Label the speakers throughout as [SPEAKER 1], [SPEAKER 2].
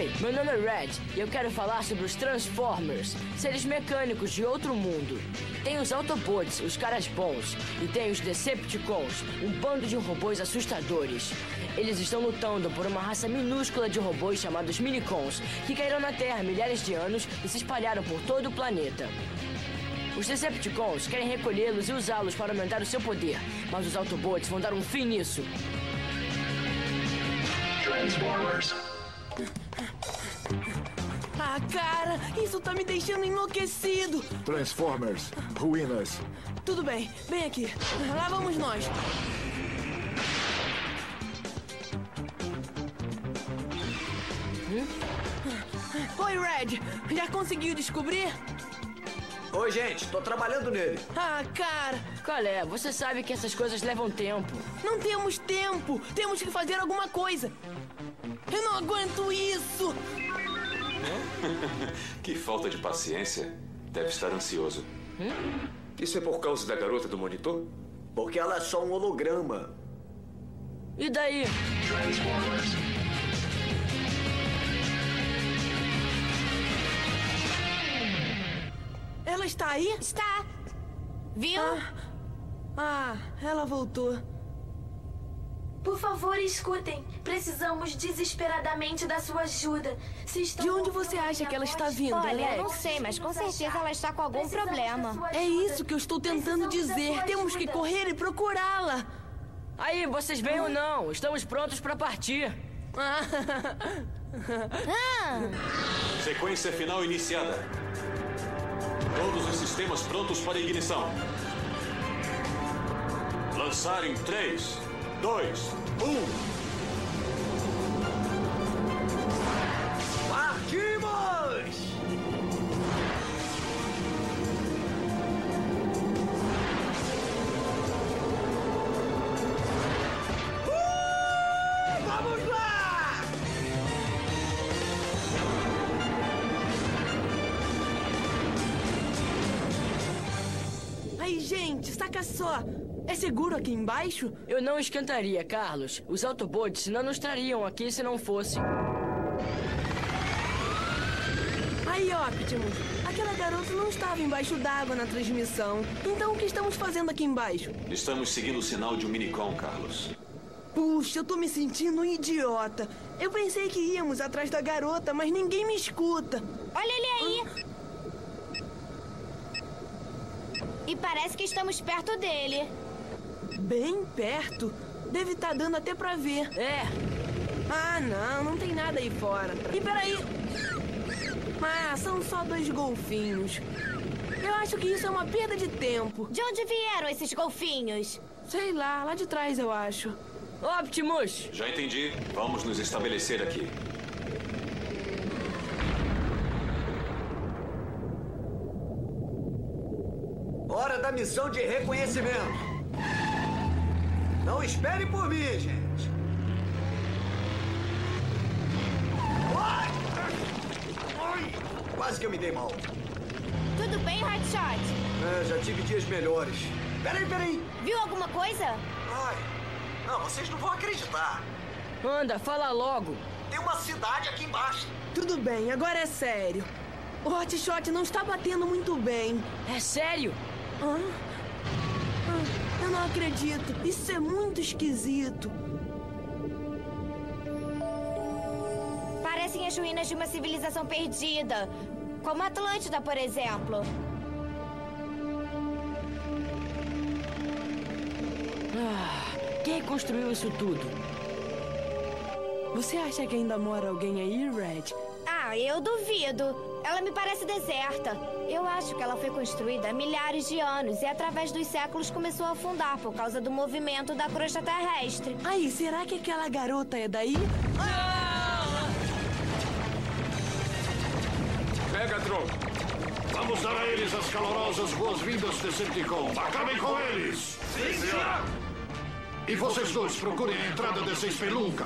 [SPEAKER 1] Oi, meu nome é Red e eu quero falar sobre os Transformers, seres mecânicos de outro mundo. Tem os Autobots, os caras bons, e tem os Decepticons, um bando de robôs assustadores. Eles estão lutando por uma raça minúscula de robôs chamados Minicons, que caíram na Terra há milhares de anos e se espalharam por todo o planeta. Os Decepticons querem recolhê-los e usá-los para aumentar o seu poder, mas os Autobots vão dar um fim nisso.
[SPEAKER 2] Transformers.
[SPEAKER 3] Ah, cara, isso tá me deixando enlouquecido.
[SPEAKER 4] Transformers, ruínas.
[SPEAKER 3] Tudo bem, vem aqui. Lá vamos nós. Oi, Red. Já conseguiu descobrir?
[SPEAKER 5] Oi, gente, tô trabalhando nele.
[SPEAKER 3] Ah, cara,
[SPEAKER 1] Qual é? Você sabe que essas coisas levam tempo.
[SPEAKER 3] não temos tempo. Temos que fazer alguma coisa. Eu não aguento isso.
[SPEAKER 6] Que falta de paciência. Deve estar ansioso.
[SPEAKER 7] Isso é por causa da garota do monitor?
[SPEAKER 5] Porque ela é só um holograma.
[SPEAKER 1] E daí?
[SPEAKER 2] Transformers.
[SPEAKER 3] Ela está aí?
[SPEAKER 8] Está. Viu?
[SPEAKER 3] Ah, ela voltou.
[SPEAKER 9] Por favor, escutem. Precisamos desesperadamente da sua ajuda. Se estão
[SPEAKER 3] De onde
[SPEAKER 9] ouvindo
[SPEAKER 3] você acha
[SPEAKER 9] minha
[SPEAKER 3] que ela
[SPEAKER 9] voz,
[SPEAKER 3] está vindo,
[SPEAKER 8] Olha, eu não
[SPEAKER 3] Alex?
[SPEAKER 8] sei, mas com certeza ela está com algum
[SPEAKER 9] Precisamos da
[SPEAKER 8] problema.
[SPEAKER 9] sua
[SPEAKER 3] É
[SPEAKER 9] ajuda.
[SPEAKER 3] isso que eu estou tentando
[SPEAKER 9] Precisamos da
[SPEAKER 3] dizer.
[SPEAKER 9] sua
[SPEAKER 3] Temos que
[SPEAKER 9] ajuda.
[SPEAKER 3] correr e procurá-la.
[SPEAKER 1] Aí, vocês vêm ou não? Estamos prontos para partir.
[SPEAKER 6] Sequência final iniciada. Todos os sistemas prontos para ignição. Lançar em 3, 2, 1.
[SPEAKER 5] Partimos! Vamos lá!
[SPEAKER 3] Aí, gente, saca só. É seguro aqui embaixo?
[SPEAKER 1] Eu não esquentaria, Carlos. Os Autobots não nos trariam aqui se não fosse.
[SPEAKER 3] Aí, Optimus, aquela garota não estava embaixo d'água na transmissão. Então o que estamos fazendo aqui embaixo?
[SPEAKER 6] Estamos seguindo o sinal de um minicom, Carlos.
[SPEAKER 3] Puxa, eu tô me sentindo um idiota. Eu pensei que íamos atrás da garota, mas ninguém me escuta.
[SPEAKER 8] Olha ele aí. E parece que estamos perto dele.
[SPEAKER 3] Bem perto. Deve estar dando até pra ver.
[SPEAKER 1] É,
[SPEAKER 3] Ah, não tem nada aí fora. E peraí. Ah, são só 2 golfinhos. Eu acho que isso é uma perda de tempo.
[SPEAKER 8] De onde vieram esses golfinhos?
[SPEAKER 3] Sei lá de trás eu acho.
[SPEAKER 1] Optimus!
[SPEAKER 6] Já entendi. Vamos nos estabelecer aqui.
[SPEAKER 5] Hora da missão de reconhecimento. Não espere por mim, gente. Ai! Ai! Quase que eu me dei mal.
[SPEAKER 8] Tudo bem, Hotshot?
[SPEAKER 5] Já tive dias melhores. Peraí.
[SPEAKER 8] Viu alguma coisa?
[SPEAKER 5] Ai. Não, vocês não vão acreditar.
[SPEAKER 1] Anda, fala logo.
[SPEAKER 5] Tem uma cidade aqui embaixo.
[SPEAKER 3] Tudo bem, agora é sério. O Hotshot não está batendo muito bem.
[SPEAKER 1] É sério?
[SPEAKER 3] Eu não acredito. Isso é muito esquisito.
[SPEAKER 8] Parecem as ruínas de uma civilização perdida. Como a Atlântida, por exemplo.
[SPEAKER 1] Quem construiu isso tudo?
[SPEAKER 3] Você acha que ainda mora alguém aí, Red?
[SPEAKER 8] Ah, eu duvido. Ela me parece deserta. Eu acho que ela foi construída há milhares de anos e através dos séculos começou a afundar por causa do movimento da crosta terrestre.
[SPEAKER 3] Aí, será que aquela garota é daí?
[SPEAKER 7] Megatron, vamos dar a eles as calorosas boas-vindas, Decepticon. Acabem com eles!
[SPEAKER 5] Sim, senhor!
[SPEAKER 7] E vocês dois procurem a entrada dessa espelunca.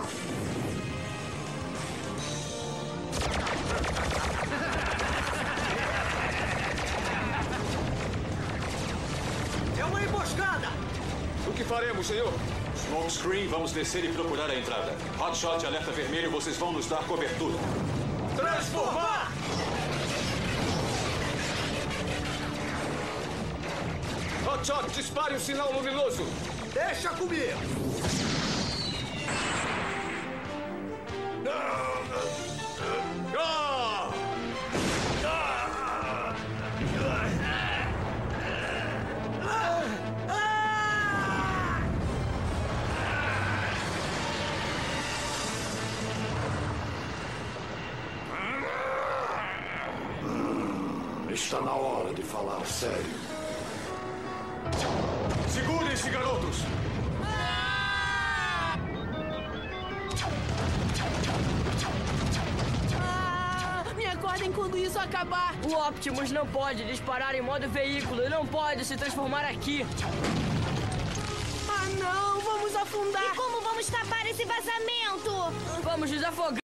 [SPEAKER 5] É uma emboscada!
[SPEAKER 7] O que faremos, senhor?
[SPEAKER 6] Smokescreen, vamos descer e procurar a entrada. Hotshot e alerta vermelho, vocês vão nos dar cobertura.
[SPEAKER 5] Transformar!
[SPEAKER 6] Hotshot, dispare o sinal luminoso.
[SPEAKER 5] Deixa comigo!
[SPEAKER 6] Ah!
[SPEAKER 7] Está na hora de falar sério.
[SPEAKER 6] Segurem-se, garotos.
[SPEAKER 3] Me acordem quando isso acabar.
[SPEAKER 1] O Optimus não pode disparar em modo veículo e não pode se transformar aqui.
[SPEAKER 3] Ah, não! Vamos afundar!
[SPEAKER 8] Como vamos tapar esse vazamento?
[SPEAKER 1] Vamos nos afogar.